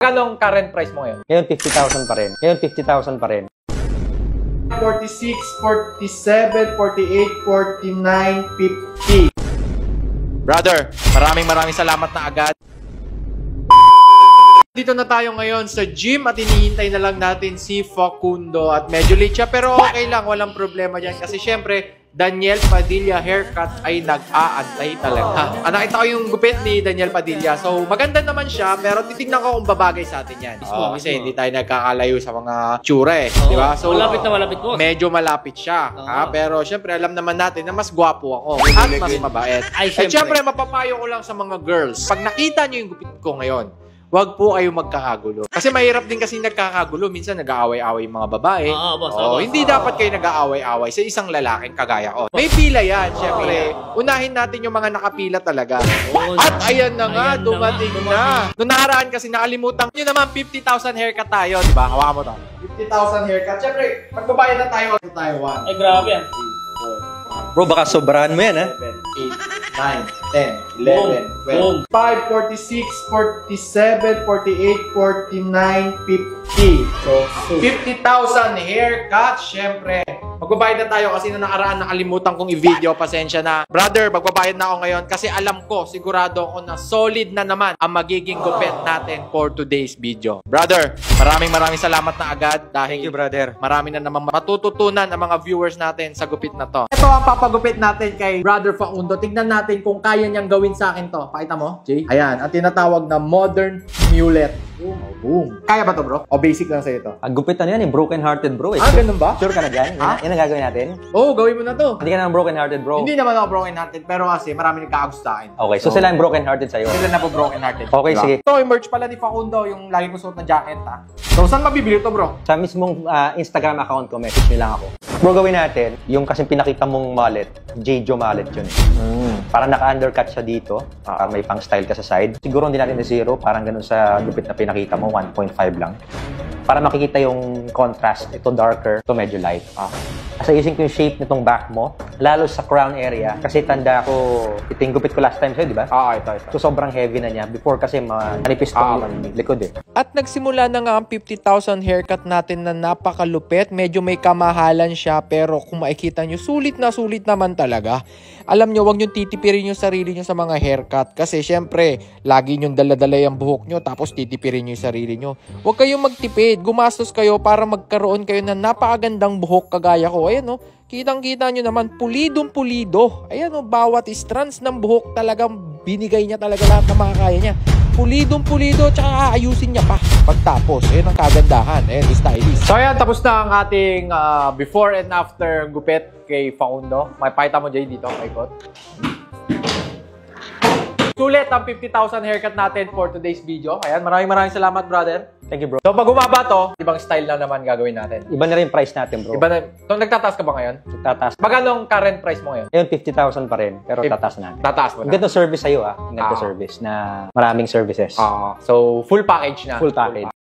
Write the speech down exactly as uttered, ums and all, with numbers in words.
Magkano ang current price mo ngayon? Ngayon, fifty thousand pa rin. Ngayon, fifty thousand pa rin. forty-six, forty-seven, forty-eight, forty-nine, fifty. Brother, maraming maraming salamat na agad. Dito na tayo ngayon sa gym at hinihintay na lang natin si Facundo at medyo late siya pero okay lang, walang problema dyan kasi syempre Daniel Padilla Haircut ay nag-aantay talaga. Ah, nakita ko yung gupit ni Daniel Padilla. So, maganda naman siya, pero titignan ko kung babagay sa atin yan. Oh, kasi hindi tayo nagkakalayo sa mga tsura eh. Oh, di ba? So, malapit na malapit ko. Medyo malapit siya. Oh. Ah, pero syempre, alam naman natin na mas gwapo ako at mas mabait. Ay, syempre. At syempre, mapapayo ko lang sa mga girls. Pag nakita nyo yung gupit ko ngayon, wag po kayo magkakagulo. Kasi mahirap din kasi nagkakagulo. Minsan nag-aaway-aaway yung mga babae. Oo, boss. Oh, boss. Hindi dapat kayo nag-aaway-aaway sa isang lalaking kagaya ko. May pila yan, syempre. Unahin natin yung mga nakapila talaga. At ayan na nga, ayan dumating na. na. Noong nakaraan kasi nakalimutan nyo naman fifty thousand haircut tayo, di ba? Hawakan mo to. fifty thousand haircut. Syempre, magbabayad na tayo. tayo one. Ay, grabe yan. Bro, baka sobrahan mo yan, ha? seven, eight, nine, ten, eleven, twelve, five, forty-six, forty-seven, forty-eight, forty-nine, fifty. So, fifty thousand haircut, syempre. Magbabayad na tayo kasi na nakaraan nakalimutan kong i-video. Pasensya na. Brother, magbabayad na ako ngayon kasi alam ko, sigurado ako na solid na naman ang magiging gupit natin for today's video. Brother, maraming maraming salamat na agad dahil Thank you, brother. Marami na naman matututunan ang mga viewers natin sa gupit na to. Ito ang papagupit natin kay Brother Facundo. Tignan natin kung kaya niyang gawin sa akin to. Pakita mo, Jay. Ayan, ang tinatawag na modern mullet. Boom. Boom. Kaya ba to, bro? O basic lang sa'yo to? Ang gupit na yan, yung broken hearted, bro. Eh. Ah, ganun ba? Sure ka na dyan? Ha? Yan, yan ang gagawin natin? Oo, oh, gawin mo na to. Hindi ka naman broken hearted, bro. Hindi naman ako broken hearted, pero kasi marami nagkakagusto sa akin. Okay, so, so sila ang broken hearted sa'yo? Sila na po broken hearted. Okay, diba? sige. Ito yung merch pala ni Facundo, yung lagi ko suot na jacket, ha? So, saan mabibili to, bro? Sa mismong uh, Instagram account ko, message nyo lang ako. Bro, gawin natin, yung kasi pinakita mong mallet, J. Joe mallet yun. Mm. Parang naka-undercut siya dito, uh, may pang style ka sa side. Siguro hindi natin na zero, parang ganun sa gupit na pinakita mo, one point five lang. Para makikita yung contrast, ito darker, ito medyo light. Ah. Kasi using ko yung shape nitong back mo, lalo sa crown area, kasi tanda ko, ito yung gupit ko last time sa'yo, di ba? Ah, ito, ito. So sobrang heavy na niya, before kasi manipis ah, itong likod eh. At nagsimula na nga ang fifty thousand haircut natin na napakalupit. Medyo may kamahalan siya pero kung makikita nyo, sulit na sulit naman talaga. Alam nyo, huwag nyo titipirin yung sarili nyo sa mga haircut. Kasi syempre, lagi nyo daladala yung buhok nyo tapos titipirin nyo yung sarili nyo. Huwag kayong magtipid. Gumastos kayo para magkaroon kayo ng napakagandang buhok kagaya ko. Ayan o, kitang-kita nyo naman, pulidong-pulido. Ayan o, bawat strands ng buhok talagang binigay niya talaga lahat ng makakaya niya. Pulidong-pulido, tsaka aayusin niya pa pagtapos. Ayan ang kagandahan. Ayan, stylist. So ayan, tapos na ang ating uh, before and after gupit kay Facundo. May pakita mo, Jay, dito. May ikot. Sulit ang fifty thousand haircut natin for today's video. Ayan, maraming maraming salamat, brother. Thank you, bro. So pag umaba to, ibang style na naman gagawin natin. Iba na rin yung price natin, bro. Iba na. So nagtataas ka ba ngayon? Tataas. Magkano ang current price mo ngayon? Ngayon, fifty thousand pa rin, pero tataas na. Tataas mo na. Ganito service sa'yo, ah. Ganito service na maraming services. Ah, so full package na. Full package.